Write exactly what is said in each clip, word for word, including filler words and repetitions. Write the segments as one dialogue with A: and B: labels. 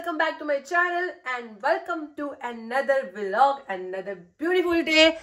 A: welcome back to my channel and welcome to another vlog, another beautiful day.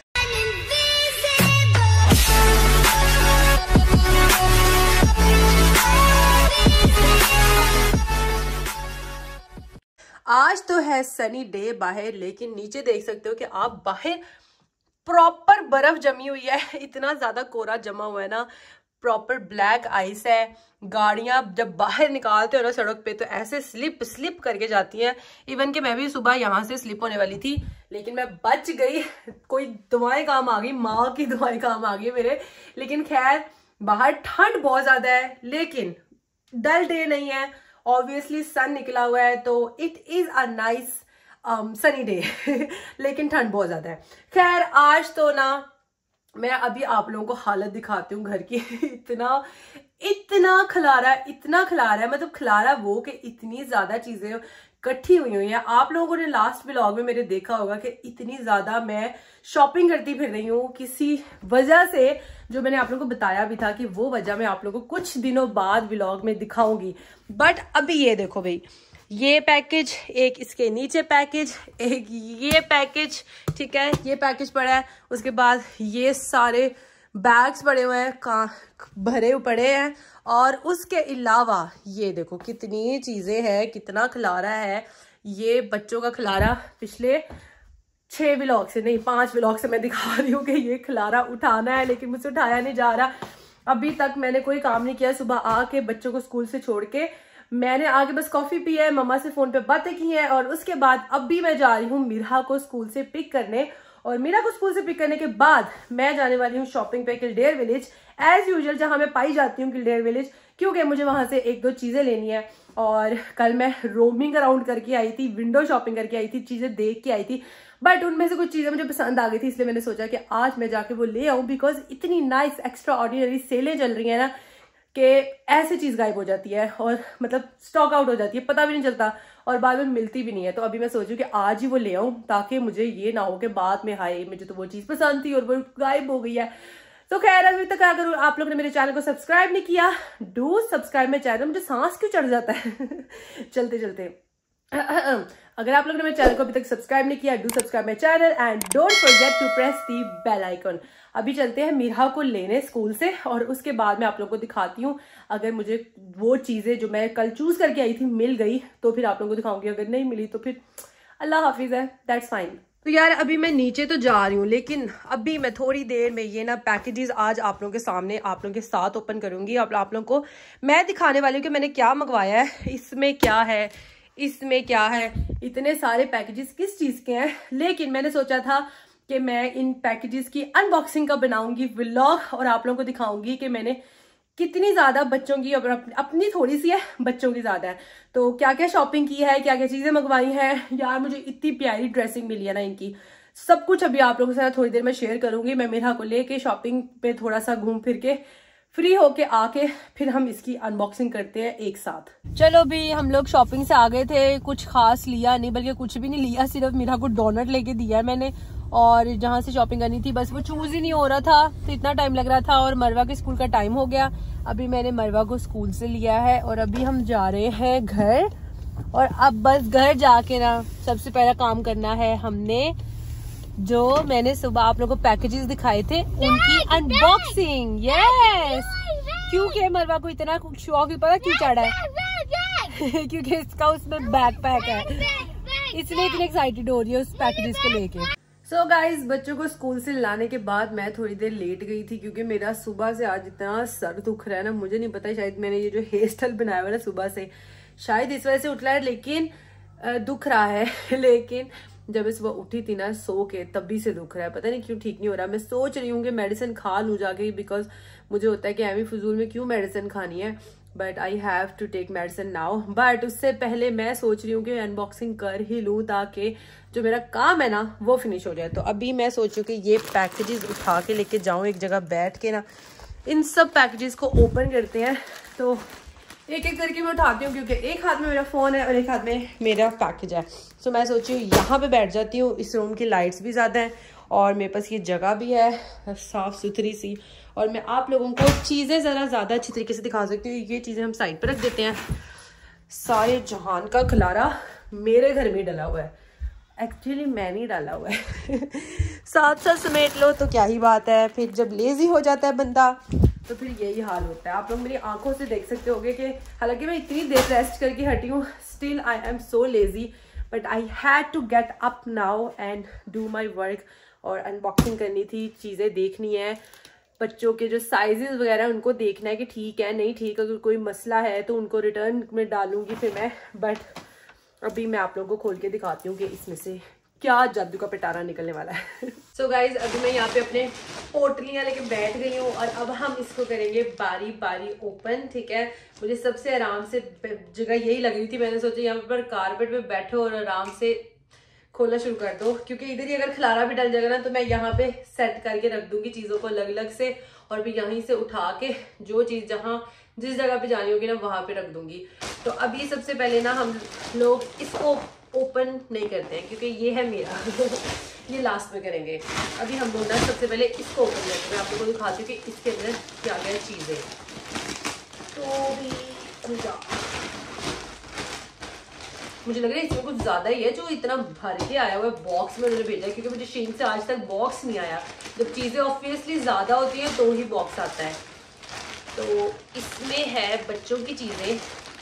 A: आज तो है sunny day बाहर, लेकिन नीचे देख सकते हो कि आप बाहर प्रॉपर बर्फ जमी हुई है। इतना ज्यादा कोहरा जमा हुआ है ना, प्रॉपर ब्लैक आइस है। गाड़ियां जब बाहर निकालते हो ना सड़क पे तो ऐसे स्लिप स्लिप करके जाती हैं। इवन कि मैं भी सुबह यहाँ से स्लिप होने वाली थी, लेकिन मैं बच गई। कोई दुआएं काम आ गई, माँ की दुआएं काम आ गई मेरे। लेकिन खैर बाहर ठंड बहुत ज्यादा है, लेकिन डल डे नहीं है। ऑब्वियसली सन निकला हुआ है तो it is a nice sunny day. लेकिन ठंड बहुत ज्यादा है। खैर आज तो ना मैं अभी आप लोगों को हालत दिखाती हूँ घर की। इतना इतना खलारा इतना खलारा है, मतलब खलारा वो कि इतनी ज्यादा चीजें इकट्ठी हुई हुई हैं। आप लोगों ने लास्ट व्लॉग में मेरे देखा होगा कि इतनी ज्यादा मैं शॉपिंग करती फिर रही हूँ किसी वजह से, जो मैंने आप लोगों को बताया भी था कि वो वजह मैं आप लोगों को कुछ दिनों बाद व्लॉग में दिखाऊंगी। बट अभी ये देखो भाई, ये पैकेज, एक इसके नीचे पैकेज, एक ये पैकेज, ठीक है, ये पैकेज पड़ा है। उसके बाद ये सारे बैग्स पड़े हुए हैं, का भरे पड़े हैं। और उसके अलावा ये देखो कितनी चीजें हैं, कितना खिलारा है। ये बच्चों का खिलारा पिछले छह व्लॉग से नहीं पांच व्लॉग से मैं दिखा रही हूँ कि ये खिलारा उठाना है, लेकिन मुझसे उठाया नहीं जा रहा। अभी तक मैंने कोई काम नहीं किया। सुबह आके बच्चों को स्कूल से छोड़ के मैंने आगे बस कॉफी पी है, मम्मा से फोन पे बातें की है, और उसके बाद अभी मैं जा रही हूँ मीरा को स्कूल से पिक करने। और मीरा को स्कूल से पिक करने के बाद मैं जाने वाली हूँ शॉपिंग पे किल्डेयर विलेज, एज यूजुअल जहां मैं पाई जाती हूँ किल्डेयर विलेज, क्योंकि मुझे वहां से एक दो चीजें लेनी है। और कल मैं रोमिंग अराउंड करके आई थी, विंडो शॉपिंग करके आई थी, चीजें देख के आई थी, बट उनमें से कुछ चीजें मुझे पसंद आ गई थी, इसलिए मैंने सोचा कि आज मैं जाके वो ले आऊं। बिकॉज इतनी नाइस एक्स्ट्रा ऑर्डिनरी सेलें चल रही है ना कि ऐसी चीज गायब हो जाती है और मतलब स्टॉक आउट हो जाती है, पता भी नहीं चलता और बाद में मिलती भी नहीं है। तो अभी मैं सोचूं कि आज ही वो ले आऊं, ताकि मुझे ये ना हो कि बाद में हाय मुझे तो वो चीज पसंद थी और वो गायब हो गई है। तो खैर अभी तक अगर आप लोग ने मेरे चैनल को सब्सक्राइब नहीं किया, डू सब्सक्राइब माय चैनल। मुझे सांस क्यों चढ़ जाता है चलते चलते। अगर आप लोग ने मेरे चैनल को अभी तक सब्सक्राइब नहीं किया, do subscribe my channel and don't forget to press the bell icon. अभी चलते हैं मीरा को लेने स्कूल से, और उसके बाद मैं आप लोगों को दिखाती हूँ। अगर मुझे वो चीजें जो मैं कल चूज करके आई थी मिल गई तो फिर आप लोगों को दिखाऊंगी, अगर नहीं मिली तो फिर अल्लाह हाफिज है, दैट्स फाइन। तो यार अभी मैं नीचे तो जा रही हूँ, लेकिन अभी मैं थोड़ी देर में ये ना पैकेजेस आज आप लोगों के सामने आप लोगों के साथ ओपन करूंगी। आप, आप लोगों को मैं दिखाने वाली हूँ कि मैंने क्या मंगवाया है, इसमें क्या है, इसमें क्या है। इतने सारे पैकेजेस किस चीज के हैं, लेकिन मैंने सोचा था कि मैं इन पैकेजेस की अनबॉक्सिंग का बनाऊंगी व्लॉग और आप लोगों को दिखाऊंगी कि मैंने कितनी ज्यादा बच्चों की, और अपनी थोड़ी सी है, बच्चों की ज्यादा है, तो क्या क्या शॉपिंग की है, क्या क्या चीजें मंगवाई हैं। यार मुझे इतनी प्यारी ड्रेसिंग मिली है ना इनकी, सब कुछ अभी आप लोगों के साथ थोड़ी देर में शेयर करूंगी। मैं मीरा को लेके शॉपिंग पे थोड़ा सा घूम फिर के फ्री होके आके फिर हम इसकी अनबॉक्सिंग करते हैं एक साथ। चलो भी हम लोग शॉपिंग से आ गए थे, कुछ खास लिया नहीं, बल्कि कुछ भी नहीं लिया, सिर्फ मीरा को डोनट लेके दिया है मैंने। और जहाँ से शॉपिंग करनी थी बस वो चूज ही नहीं हो रहा था, तो इतना टाइम लग रहा था, और मरवा के स्कूल का टाइम हो गया। अभी मैंने मरवा को स्कूल से लिया है और अभी हम जा रहे हैं घर। और अब बस घर जाके ना सबसे पहला काम करना है हमने, जो मैंने सुबह आप लोगों को पैकेजेस दिखाए थे उनकी अनबॉक्सिंग। यस, क्योंकि मरवा को इतना शौक ही पता क्यों चढ़ा है क्योंकि इसका उसमें बैकपैक है, इसलिए इतनी एक्साइटेड हो रही है उस पैकेजेस को लेके। सो so गाइज, बच्चों को स्कूल से लाने के बाद मैं थोड़ी देर लेट गई थी, क्योंकि मेरा सुबह से आज इतना सर दुख रहा है ना, मुझे नहीं पता, शायद मैंने ये जो हेयर स्टाइल बनाया हुआ है ना सुबह से, शायद इस वजह से उठ रहा है, लेकिन दुख रहा है। लेकिन जब इस सुबह उठी थी ना सो के, तभी से दुख रहा है, पता नहीं क्यों ठीक नहीं हो रहा। मैं सोच रही हूँ कि मेडिसिन खा लूँ जाके, बिकॉज मुझे होता है कि एमी फजूल में क्यों मेडिसिन खानी है, but I have to take medicine now. बट उससे पहले मैं सोच रही हूँ कि अनबॉक्सिंग कर ही लूँ, ताकि जो मेरा काम है ना वो फिनिश हो जाए। तो अभी मैं सोच रही हूँ कि ये पैकेजेस उठा के लेके जाऊँ एक जगह बैठ के ना, इन सब पैकेजेस को ओपन करते हैं। तो एक एक करके मैं उठाती हूँ, क्योंकि एक हाथ में मेरा फोन है और एक हाथ में मेरा पैकेज है। सो मैं सोची हूँ यहाँ पे बैठ जाती हूँ, इस रूम की लाइट्स भी ज्यादा है और मेरे पास ये जगह भी है साफ सुथरी सी, और मैं आप लोगों को चीजें जरा ज्यादा अच्छी तरीके से दिखा सकती हूँ। ये चीजें हम साइड पर रख देते हैं। सारे जहान का खलारा मेरे घर में डला हुआ है, एक्चुअली मैंने ही डाला हुआ है। साथ साथ समेट लो तो क्या ही बात है, फिर जब लेजी हो जाता है बंदा तो फिर यही हाल होता है। आप लोग मेरी आंखों से देख सकते होगे कि हालांकि मैं इतनी देर रेस्ट करके हटी हूँ, still I am so lazy, but I had to get up now and do my work. और अनबॉक्सिंग करनी थी, चीज़ें देखनी है, बच्चों के जो साइजेस वगैरह उनको देखना है कि ठीक है नहीं ठीक, अगर कोई मसला है तो उनको रिटर्न में डालूंगी फिर मैं। बट अभी मैं आप लोगों को खोल के दिखाती हूँ कि इसमें से क्या जादू का पिटारा निकलने वाला है। सो so गाइज, अभी मैं यहाँ पे अपने पोटलियाँ लेके बैठ गई हूँ और अब हम इसको करेंगे बारी बारी ओपन, ठीक है। मुझे सबसे आराम से जगह यही लग रही थी, मैंने सोचा यहाँ पर कारपेट पे बैठो और आराम से खोलना शुरू कर दो, क्योंकि इधर ही अगर खलारा भी डल जाएगा ना तो मैं यहाँ पे सेट करके रख दूंगी चीज़ों को अलग अलग से, और फिर यहीं से उठा के जो चीज़ जहाँ जिस जगह पे जानी होगी ना वहाँ पे रख दूंगी। तो अभी सबसे पहले ना हम लोग इसको ओपन नहीं करते हैं क्योंकि ये है मेरा ये लास्ट में करेंगे। अभी हम लोग ना सबसे पहले इसको ओपन करते हैं, मैं आप लोगों को दिखाती हूँ कि इसके अंदर क्या क्या चीज़ें। तो भी मुझे लग रहा है इसमें कुछ ज़्यादा ही है जो इतना भर के आया हुआ है बॉक्स में उन्होंने भेजा है, क्योंकि मुझे शेन से आज तक बॉक्स नहीं आया। जब चीज़ें ऑब्वियसली ज़्यादा होती हैं तो ही बॉक्स आता है। तो इसमें है बच्चों की चीज़ें।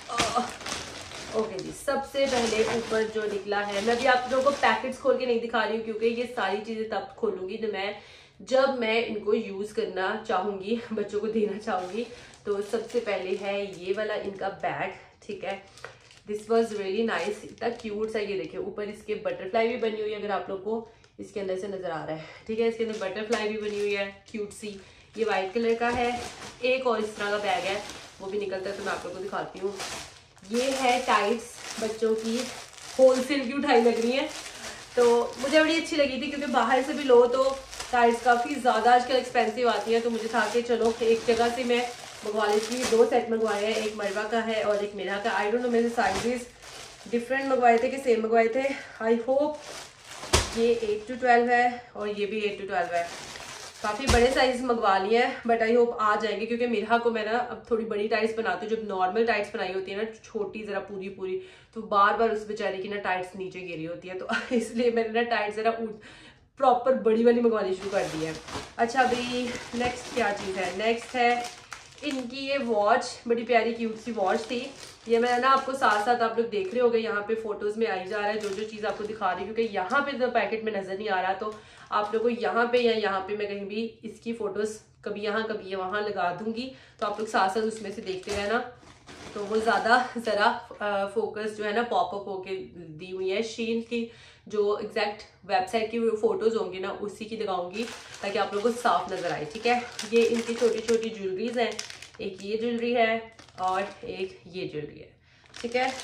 A: ओके जी, सबसे पहले ऊपर जो निकला है, मैं भी आप लोगों को पैकेट्स खोल के नहीं दिखा रही हूँ क्योंकि ये सारी चीज़ें तब खोलूँगी तो मैं जब मैं इनको यूज़ करना चाहूँगी, बच्चों को देना चाहूँगी। तो सबसे पहले है ये वाला इनका बैग, ठीक है। दिस वॉज रियली नाइस, इतना क्यूट सा, ये देखिए ऊपर इसके बटरफ्लाई भी बनी हुई है, अगर आप लोग को इसके अंदर से नज़र आ रहा है, ठीक है। इसके अंदर बटरफ्लाई भी बनी हुई है क्यूट सी। ये वाइट कलर का है। एक और इस तरह का बैग है, वो भी निकलता है तो मैं आप लोग को दिखाती हूँ। ये है टाइट्स बच्चों की, होलसेल की उठाई लग रही है, तो मुझे बड़ी अच्छी लगी थी क्योंकि बाहर से भी लो तो टाइट्स काफ़ी ज़्यादा आजकल एक्सपेंसिव आती है। तो मुझे था कि चलो एक जगह से मैं मंगवा लेती हूँ। दो सेट मंगवाए हैं, एक मरवा का है और एक मेरा का। आई डोंट नो मेरे साइजेस डिफरेंट मंगवाए थे कि सेम मंगवाए थे। आई होप ये एट टू ट्वेल्व है और ये भी एट टू ट्वेल्व है। काफ़ी बड़े साइज मंगवा लिए हैं बट आई होप आ जाएंगे, क्योंकि मिरहा को मैं ना अब थोड़ी बड़ी टाइट्स बनाती हूँ। जब नॉर्मल टाइट्स बनाई होती है ना छोटी ज़रा पूरी पूरी, तो बार बार उस बेचारी की ना टाइट्स नीचे गिरी होती है, तो इसलिए मैंने ना टाइट्स ज़रा प्रॉपर बड़ी वाली मंगवानी शुरू कर दी है। अच्छा, अभी नेक्स्ट क्या चीज़ है? नेक्स्ट है इनकी ये वॉच, बड़ी प्यारी क्यूट सी वॉच थी। ये मैं ना आपको साथ साथ आप लोग देख रहे होंगे, यहाँ पे फोटोज में आई जा रहा है जो जो चीज़ आपको दिखा रही हूँ, क्योंकि यहाँ पे तो पैकेट में नजर नहीं आ रहा, तो आप लोग को यहाँ पे या यहाँ पे मैं कहीं भी इसकी फोटोज कभी यहाँ कभी ये वहाँ लगा दूंगी, तो आप लोग साथ साथ उसमें से देखते रहना। तो वो ज़्यादा ज़रा फोकस जो है ना पॉपअप होके दी हुई है। शीन की जो एग्जैक्ट वेबसाइट की फोटोज होंगी ना उसी की दिखाऊंगी ताकि आप लोगों को साफ नजर आए, ठीक है। ये इनकी छोटी छोटी ज्वेलरीज हैं, एक ये ज्वेलरी है और एक ये ज्वेलरी है, ठीक है।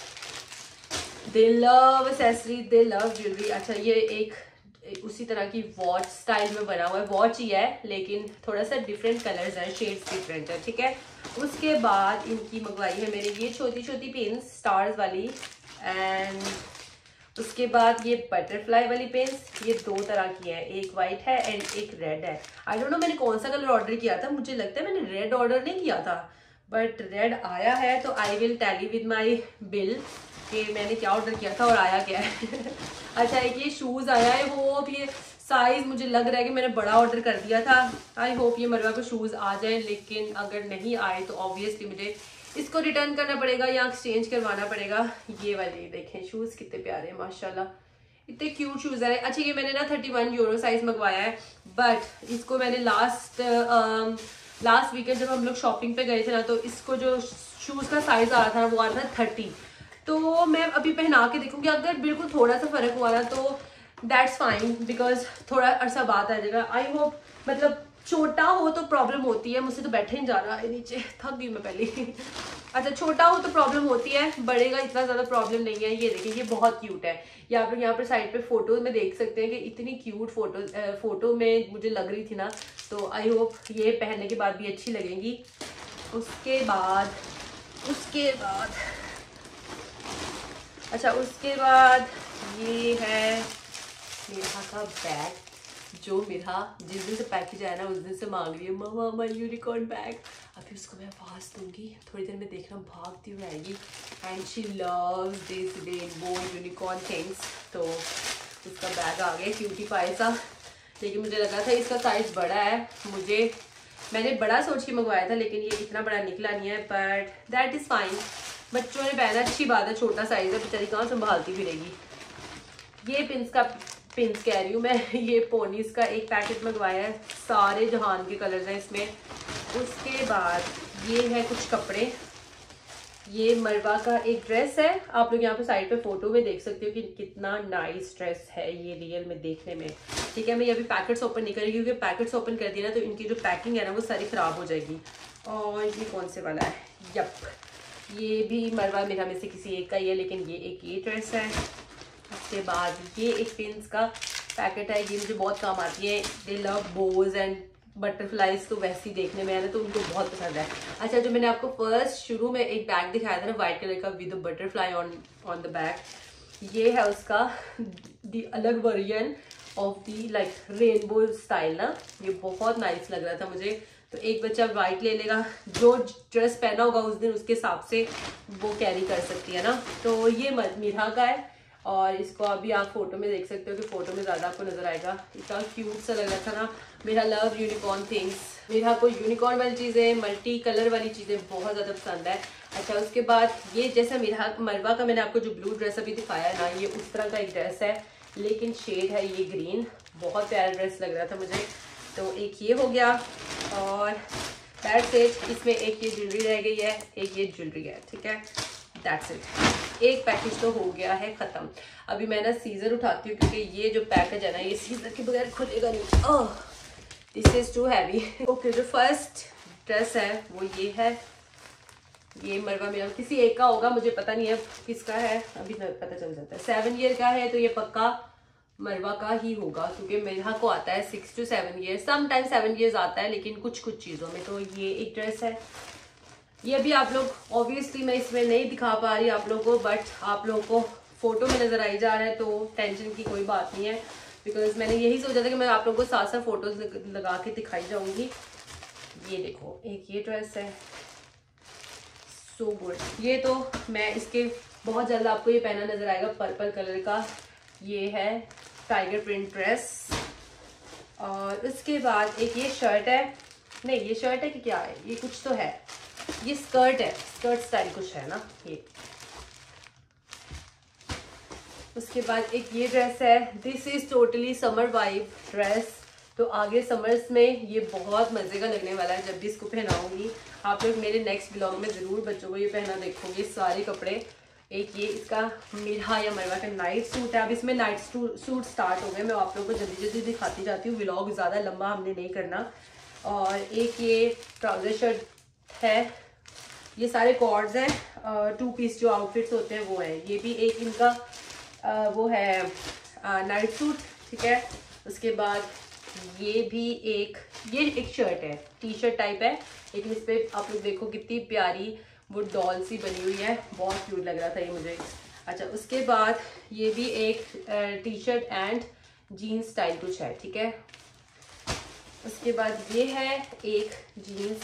A: They love accessory, they love jewellery. अच्छा, ये एक उसी तरह की वॉच स्टाइल में बना हुआ है, वॉच ही है लेकिन थोड़ा सा डिफरेंट कलर्स हैं, शेड्स डिफरेंट है, ठीक है। उसके बाद इनकी मंगवाई है मैंने ये छोटी छोटी पेन्स स्टार्स वाली, एंड उसके बाद ये बटरफ्लाई वाली पेन्स, ये दो तरह की है, एक वाइट है एंड एक रेड है। आई डोंट नो मैंने कौन सा कलर ऑर्डर किया था, मुझे लगता है मैंने रेड ऑर्डर नहीं किया था बट रेड आया है। तो I will tally with my bill कि मैंने क्या ऑर्डर किया था और आया क्या है। अच्छा, एक ये शूज़ आया है, वो भी साइज मुझे लग रहा है कि मैंने बड़ा ऑर्डर कर दिया था। आई होप ये मरवा को शूज़ आ जाए, लेकिन अगर नहीं आए तो ऑब्वियसली मुझे इसको रिटर्न करना पड़ेगा या एक्सचेंज करवाना पड़ेगा। ये वाले देखें शूज़ कितने प्यारे हैं माशाल्लाह, इतने क्यूट शूज़ है। अच्छा, ये मैंने ना थर्टी वन यूरो साइज मंगवाया है, बट इसको मैंने लास्ट लास्ट वीकेंड जब हम लोग शॉपिंग पे गए थे ना, तो इसको जो शूज़ का साइज आ रहा था ना वो आ रहा था थर्टी। तो मैं अभी पहना के देखूंगी, अगर बिल्कुल थोड़ा सा फर्क हुआ ना तो दैट्स फाइन, बिकॉज थोड़ा अरसा बाद आ जाएगा। आई होप, मतलब छोटा हो तो प्रॉब्लम होती है, मुझसे तो बैठे नहीं जा रहा है नीचे, थक गई मैं पहले। अच्छा, छोटा हो तो प्रॉब्लम होती है, बढ़ेगा इतना ज़्यादा प्रॉब्लम नहीं है। ये देखिए, ये बहुत क्यूट है। ये आप लोग यहाँ पर साइड पे फोटो में देख सकते हैं कि इतनी क्यूट फोटो फोटो में मुझे लग रही थी ना, तो आई होप ये पहनने के बाद भी अच्छी लगेंगी। उसके बाद उसके बाद अच्छा उसके बाद ये है मेरा का बैग, जो मेरा जिस दिन से पैकेज आया ना उस दिन से मांग रही है मामा माय यूनिकॉर्न बैग। अभी उसको मैं आवाज़ दूंगी, थोड़ी देर में देखना भागती हुई आएगी। And she loves this rainbow unicorn things. तो इसका बैग आ गया क्यूटी पाई सा, लेकिन मुझे लगा था इसका साइज बड़ा है, मुझे मैंने बड़ा सोच के मंगवाया था, लेकिन ये इतना बड़ा निकला नहीं है, बट दैट इज़ फाइन। बच्चों ने पहना अच्छी बात है, छोटा साइज है, बेचारी कहाँ संभालती फिरेगी। ये पिंस का पिंस कह रही हूँ मैं, ये पोनीस का एक पैकेट मंगवाया है, सारे जहान के कलर्स हैं इसमें। उसके बाद ये है कुछ कपड़े, ये मरवा का एक ड्रेस है, आप लोग यहाँ पे साइड पे फोटो में देख सकते हो कि कितना नाइस ड्रेस है ये रियल में देखने में। ठीक है, मैं ये अभी पैकेट्स ओपन नहीं करेगी क्योंकि पैकेट्स ओपन कर दिया ना तो इनकी जो पैकिंग है ना वो सारी खराब हो जाएगी। और ये कौन से वाला है, यप, ये भी मरवा मेरा में से किसी एक का ही है, लेकिन ये एक ये ड्रेस है। उसके बाद ये एक पिंस का पैकेट है, ये मुझे बहुत काम आती है, they love bows and butterflies, तो वैसे ही देखने में है ना तो उनको बहुत पसंद है। अच्छा, जो मैंने आपको फर्स्ट शुरू में एक बैग दिखाया था ना व्हाइट कलर का with butterfly on on the back, ये है उसका दी अलग version of the like rainbow style ना, ये बहुत नाइस लग रहा था मुझे। तो एक बच्चा वाइट ले लेगा, जो ड्रेस पहना होगा उस दिन उसके हिसाब से वो कैरी कर सकती है ना। तो ये मीरा का है और इसको अभी आप फोटो में देख सकते हो कि फोटो में ज़्यादा आपको नजर आएगा, इतना क्यूट सा लग रहा था ना। मेरा लव यूनिकॉर्न थिंग्स, मेरा को यूनिकॉर्न वाली चीज़ें, मल्टी कलर वाली चीज़ें बहुत ज़्यादा पसंद है। अच्छा, उसके बाद ये जैसा मेरा मरवा का मैंने आपको जो ब्लू ड्रेस अभी दिखाया है ना, ये उस तरह का एक ड्रेस है, लेकिन शेड है ये ग्रीन, बहुत प्यारा ड्रेस लग रहा था मुझे। तो एक ये हो गया और दैट्स इट। इसमें एक ये ज्वेलरी रह गई है, एक ये ज्वेलरी है, ठीक है, दैट्स इट। एक पैकेज तो हो गया है ख़त्म। अभी मैं ना सीजर उठाती हूँ क्योंकि ये जो पैकेज है ना ये सीजर के बगैर खुलेगा नहीं। Oh, this is too heavy. Okay, जो फर्स्ट ड्रेस है वो ये है, ये मरवा मेरा किसी एक का होगा, मुझे पता नहीं है किसका है, अभी पता चल जाता है। सेवन ईयर का है तो ये पक्का मरवा का ही होगा क्योंकि मेरा को आता है six to seven year, sometime seven years आता है, लेकिन कुछ कुछ चीज़ों में। तो ये एक ड्रेस है, ये भी आप लोग ऑब्वियसली मैं इसमें नहीं दिखा पा रही आप लोगों को, बट आप लोगों को फोटो में नजर आई जा रहा है तो टेंशन की कोई बात नहीं है, बिकॉज मैंने यही सोचा था कि मैं आप लोगों को साथ साथ फोटोज लगा के दिखाई जाऊंगी। ये देखो, एक ये ड्रेस है, सो गुड। ये तो मैं इसके बहुत जल्द आपको ये पहना नजर आएगा, पर्पल कलर का, ये है टाइगर प्रिंट ड्रेस। और उसके बाद एक ये शर्ट है, नहीं ये शर्ट है कि क्या है, ये कुछ तो है, ये स्कर्ट है, स्कर्ट स्टाइल कुछ है ना ये। उसके बाद एक ये ड्रेस है, this is totally summer vibe dress. तो आगे समर्स में ये बहुत मजे का लगने वाला है जब भी इसको पहनाऊंगी। आप लोग मेरे नेक्स्ट ब्लॉग में जरूर बच्चों को ये पहना देखोगे सारे कपड़े। एक ये इसका मीरा या मरवा का नाइट सूट है, अब इसमें नाइट सूट स्टार्ट हो गए, मैं आप लोगों को जल्दी जल्दी दिखाती जाती हूँ, व्लॉग ज़्यादा लंबा हमने नहीं करना। और एक ये ट्राउजर शर्ट है, ये सारे कॉर्ड्स हैं, टू पीस जो आउटफिट्स होते हैं वो हैं। ये भी एक इनका आ, वो है नाइट सूट, ठीक है। उसके बाद ये भी एक ये एक शर्ट है, टी शर्ट टाइप है, लेकिन इस पर आप लोग देखो कितनी प्यारी वो डॉल सी बनी हुई है, बहुत क्यूट लग रहा था ये मुझे। अच्छा, उसके बाद ये भी एक T shirt and jeans style कुछ है, ठीक है। उसके बाद ये है एक जीन्स,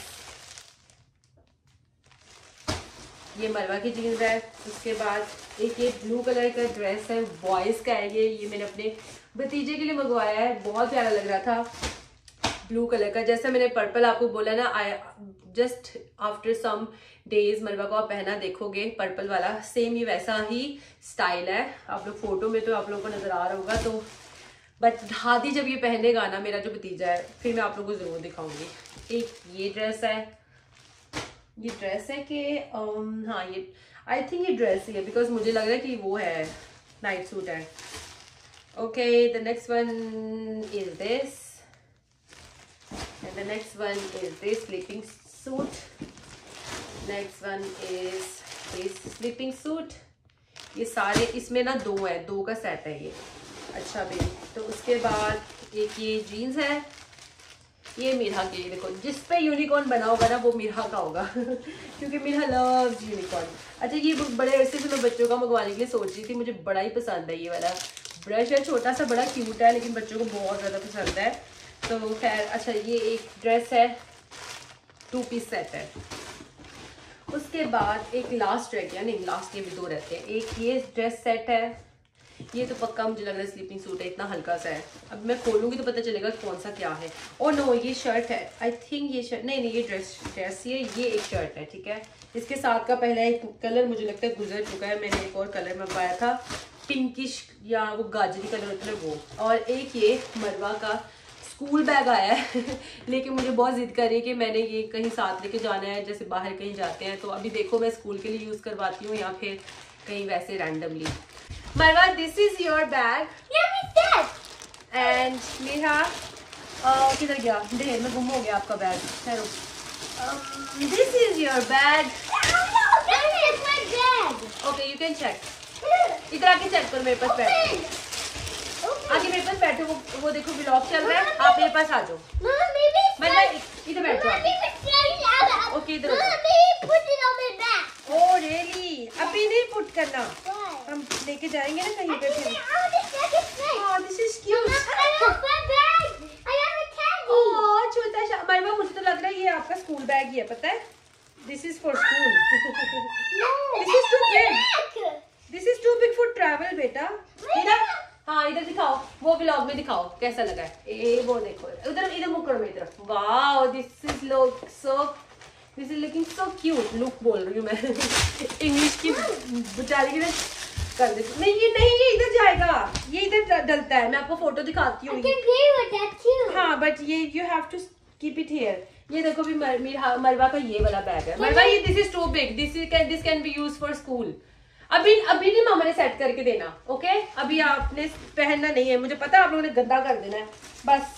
A: ये मरवा की जीन्स है। उसके बाद एक ये ब्लू कलर का ड्रेस है, बॉयज़ का है ये ये मैंने अपने भतीजे के लिए मंगवाया है, बहुत प्यारा लग रहा था ब्लू कलर का। जैसा मैंने पर्पल आपको बोला ना, I just after some days Marwa को आप पहना देखोगे पर्पल वाला, सेम ही वैसा ही स्टाइल है। आप लोग फोटो में तो आप लोगों को नजर आ रहा होगा, तो बट हादी जब ये पहनेगा ना मेरा जो भतीजा है, फिर मैं आप लोगों को जरूर दिखाऊंगी। एक ये ड्रेस है, ये ड्रेस है कि um, हाँ ये आई थिंक ये ड्रेस ही है, बिकॉज मुझे लग रहा है कि वो है नाइट सूट है। Okay, the next one is this and the next one is this sleeping suit, next one is this sleeping suit. ये सारे इसमें ना दो है, दो का सेट है ये। अच्छा बेबी, तो उसके बाद एक ये जीन्स है, ये मीरा के, देखो जिस पे यूनिकॉर्न बना होगा ना वो मीरा का होगा क्योंकि मीरा लव्स यूनिकॉर्न। अच्छा, ये बड़े अरसे से मैं बच्चों का मंगवाने के लिए सोच रही थी, मुझे बड़ा ही पसंद है ये वाला ब्रश है, छोटा सा बड़ा क्यूट है, लेकिन बच्चों को बहुत ज़्यादा पसंद है। तो खैर, अच्छा ये एक ड्रेस है, टू पीस सेट है। उसके बाद एक लास्ट रह गया, नहीं लास्ट ये भी दो रहते हैं। एक ये ड्रेस सेट है, ये तो पक्का मुझे लग रहा है स्लीपिंग सूट है, इतना हल्का सा है। अब मैं खोलूंगी तो पता चलेगा कौन सा क्या है। और नो ये शर्ट है, आई थिंक ये शर्ट, नहीं नहीं ये ड्रेस ड्रेस ये ये एक शर्ट है, ठीक है। इसके साथ का पहला एक कलर मुझे लगता है गुजर चुका है, मैंने एक और कलर मंगवाया था, पिंकिश या वो गाजरी कलर होता है वो। और एक ये मरवा का स्कूल बैग आया है लेकिन मुझे बहुत जिद कर रही है कि मैंने ये कहीं साथ लेके जाना है, जैसे बाहर कहीं जाते हैं। तो अभी देखो मैं स्कूल के लिए यूज़ करवाती हूँ या फिर कहीं वैसे randomly. Marwa, this is your bag and Neha किधर गया, ढेर में गुम हो गया आपका बैग। ठहरो, this is your bag. Okay you can check, इधर आके चेक करो, मेरे पास बैठो, आगे मेरे पास बैठो। वो वो देखो व्लॉग चल रहा है, आप मेरे पास आ जाओ। मरवा इधर बैठो। ओके इधर। ओह रियली, अभी नहीं पुट करना, हम लेके जाएंगे ना कहीं पे फिर। Oh this is cute. Oh छोटा सा मरवा, मुझे तो लग रहा है ये आपका स्कूल बैग ही है, पता है। This is for school, this is too big, this is too big for travel बेटा। हाँ इधर दिखाओ, वो व्लॉग में दिखाओ कैसा लगा है। ए वो देखो, उधर इधर मुख करो मेरी तरफ। Wow this is look so, this is looking so cute. Look बोल रही हूँ मैं इंग्लिश की बेचारी की कर देती। नहीं ये नहीं, ये इधर जाएगा, ये इधर डलता है। मैं आपको फोटो दिखाती हूँ। हाँ बट ये you have to keep it here. ये देखो भी मर, मरवा का ये वाला बैग है। मरवा ये this is too big, this is this can be used for school. अभी अभी नहीं मामा ने सेट करके देना, ओके अभी आपने पहनना नहीं है, मुझे पता है आप लोगों ने गंदा कर देना है बस।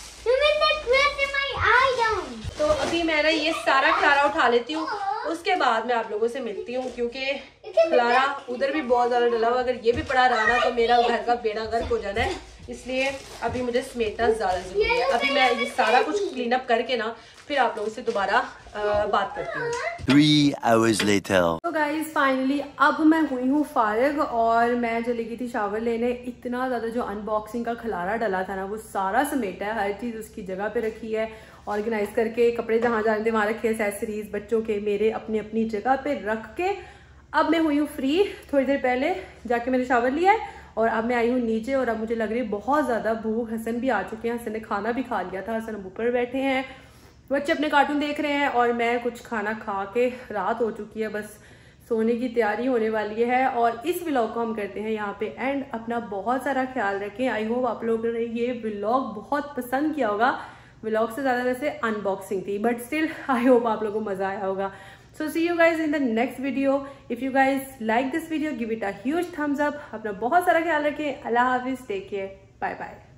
A: तो अभी मैं ना ये सारा खलारा उठा लेती हूँ, उसके बाद मैं आप लोगों से मिलती हूँ, क्योंकि खलारा उधर भी बहुत ज्यादा डला हुआ, अगर ये भी पड़ा रहा ना तो मेरा घर का बेड़ा गर्क हो जाना है, इसलिए अभी मुझे समेटना ज्यादा जरूरी है। अभी मैं ये सारा कुछ क्लीन अप करके ना फिर आप लोगों से दोबारा बात करती हूँ। Three hours later. तो गाइज फाइनली अब मैं हुई हूँ फारिग और मैं चली गई थी शावर लेने। इतना ज़्यादा जो अनबॉक्सिंग का खलारा डला था ना वो सारा समेटा है, हर चीज़ उसकी जगह पे रखी है, ऑर्गेनाइज करके, कपड़े जहाँ जाने थे वहाँ रखे, एक्सेसरीज बच्चों के मेरे अपनी अपनी जगह पे रख के अब मैं हुई हूँ फ्री। थोड़ी देर पहले जाके मैंने शावर लिया है और अब मैं आई हूँ नीचे और अब मुझे लग रही है बहुत ज़्यादा भूख। हसन भी आ चुके हैं, हसन ने खाना भी खा लिया था, हसन ऊपर बैठे हैं, बच्चे अपने कार्टून देख रहे हैं और मैं कुछ खाना खा के रात हो चुकी है, बस सोने की तैयारी होने वाली है। और इस व्लॉग को हम करते हैं यहाँ पे एंड। अपना बहुत सारा ख्याल रखें। आई होप आप लोगों ने ये व्लॉग बहुत पसंद किया होगा। व्लॉग से ज़्यादा वैसे अनबॉक्सिंग थी बट स्टिल आई होप आप लोगों को मज़ा आया होगा। So see you guys in the next video. If you guys like this video, give it a huge thumbs up. अपना बहुत सारा ख्याल रखें। अल्लाह हाफिज, टेक केयर, बाय बाय।